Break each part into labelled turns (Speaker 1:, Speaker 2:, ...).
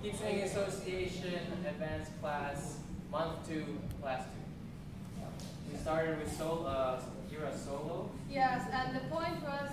Speaker 1: Keep Swinging Association, Advanced Class, Month 2, Class 2. We started with Kira solo.
Speaker 2: Yes, and the point was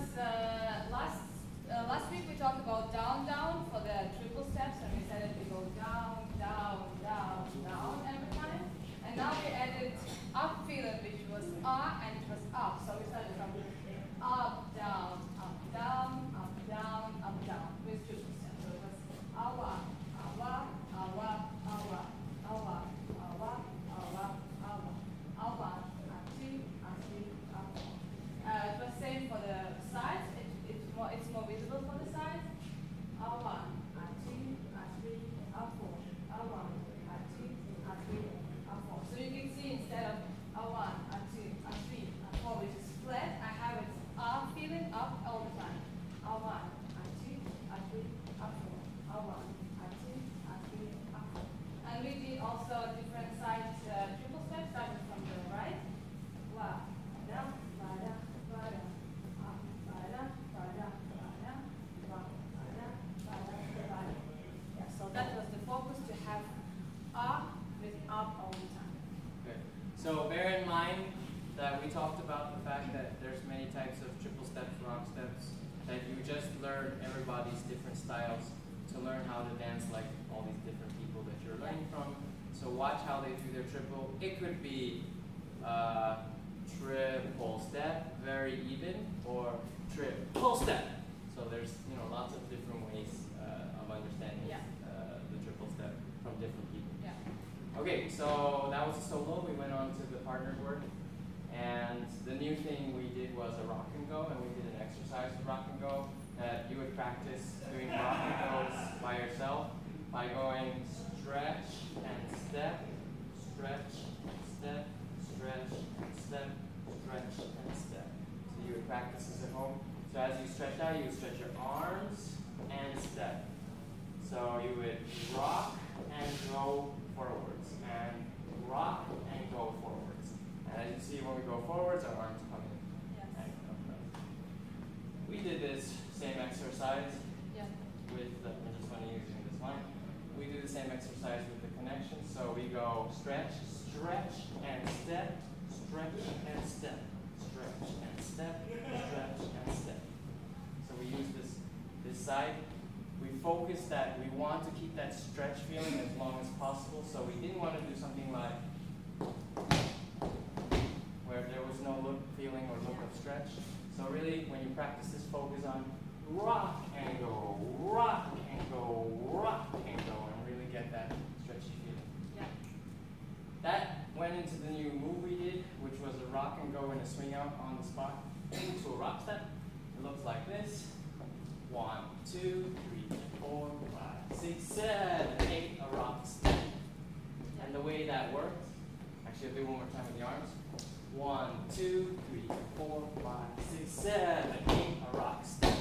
Speaker 2: last week we talked about down, down for the triple steps, and we said that we go down, down, down, down every time. And now we added up feeling, which was and it was up. So we started from up, down, up, down, up, down, up, down with triple steps. So it was awa, awa, awa, awa, awa, awa, awa, awa, awa, ati, ati, awa. It was same for the sides. It's more visible for the sides. Awa, ati, ati, apo, awa, ati, ati, apo. So you can see instead of awa, ati, ati, apo, which is flat, I have it up, feeling up all the time. Awa, ati, ati, apo, awa, ati, ati, apo. And we did also different sides triple steps, starting from the right. Wa, da, ba, da, ba, da. Yeah, so that was the focus, to have up with up all the time.
Speaker 1: Good. So bear in mind that we talked about the fact that there's many types of triple steps, rock steps, that you just learn everybody's different styles to learn how to dance like all these different people that you're learning from. So watch how they do their triple. It could be triple step, very even, or triple step. So there's lots of different ways of understanding the triple step from different people.
Speaker 2: Yeah.
Speaker 1: Okay, so that was a solo. We went on to the partnered work, and the new thing we did was a rock and go, and we did an exercise with rock and go that you would practice doing rock and goes by yourself by going stretch and step, stretch, step, stretch, step, stretch, and step. So you would practice this at home. So as you stretch out, you would stretch your arms and step. So you would rock and go forwards, and rock and go forwards. And as you see, when we go forwards, our arms come in.
Speaker 2: Yes.
Speaker 1: And come down. We did this same exercise with, I'm just only using this line. We do the same exercise with the connection. So we go stretch, stretch, and step, stretch, and step, stretch, and step, stretch, and step. So we use this side. We focus that we want to keep that stretch feeling as long as possible. So we didn't want to do something like where there was no feeling or look of stretch. So really, when you practice this, focus on rock and go, rock and go, rock and go, and really get that stretchy feeling.
Speaker 2: Yeah.
Speaker 1: That went into the new move we did, which was a rock and go and a swing out on the spot to a rock step. It looks like this. 1, 2, 3, 4, 5, 6, 7, 8, a rock step. And the way that works, actually I'll do one more time with the arms. 1, 2, 3, 4, 5, 6, 7, 8, a rock step.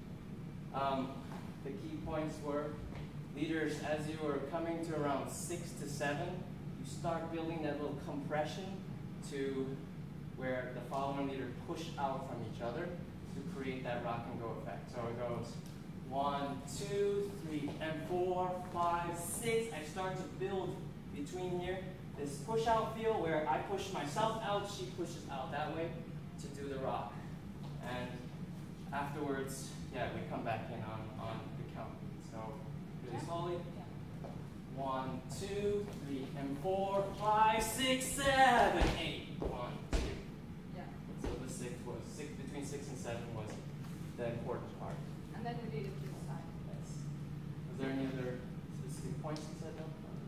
Speaker 1: The key points were, leaders, as you are coming to around 6 to 7, you start building that little compression to where the following leader push out from each other to create that rock and go effect. So it goes 1, 2, 3, and 4, 5, 6. I start to build between here this push out feel where I push myself out, she pushes out that way to do the rock. And afterwards, we come back in on the count. So really slowly. 1, 2, 3, and 4, 5, 6, 7, 8. 1, 2.
Speaker 2: Yeah.
Speaker 1: So the between 6 and 7 was the important part.
Speaker 2: And then we did it to the side.
Speaker 1: Yes. Was there any other specific points you said though?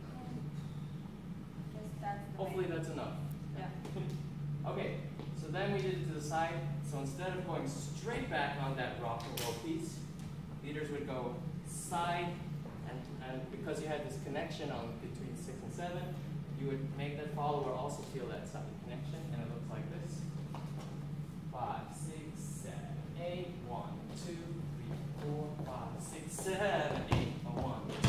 Speaker 1: Hopefully that's enough.
Speaker 2: Yeah.
Speaker 1: Okay, so then we did it to the side. So instead of going straight back on that rock and roll piece, leaders would go side, and because you had this connection on between 6 and 7, you would make that follower also feel that side connection, and it looks like this. 5, 6, 7, 8. 1, 2, 3, 4, 5, 6, 7, 8. 1, 2.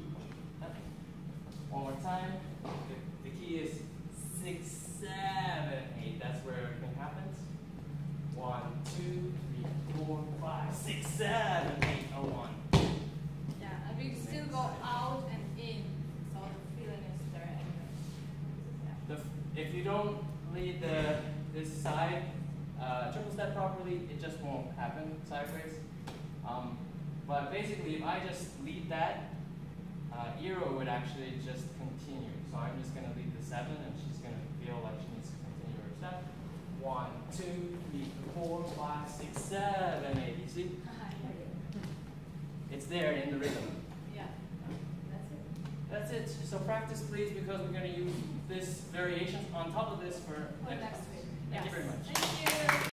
Speaker 1: One more time. The key is 6, 7, 8. That's where everything happens. 1, 2, 3, 4, 5, 6, 7, 8. 1.
Speaker 2: Yeah, and we still go out
Speaker 1: If you don't lead this side triple step properly, it just won't happen sideways. But basically, if I just lead that, Iro would actually just continue. So I'm just going to lead the 7, and she's going to feel like she needs to continue her step. 1, 2, 3, 4, 5, 6, 7, 8. You see? It's there in the rhythm.
Speaker 2: Yeah.
Speaker 1: That's it. So practice, please, because we're going to use this variations on top of this for
Speaker 2: Next week.
Speaker 1: Thank you very much.
Speaker 2: Thank you.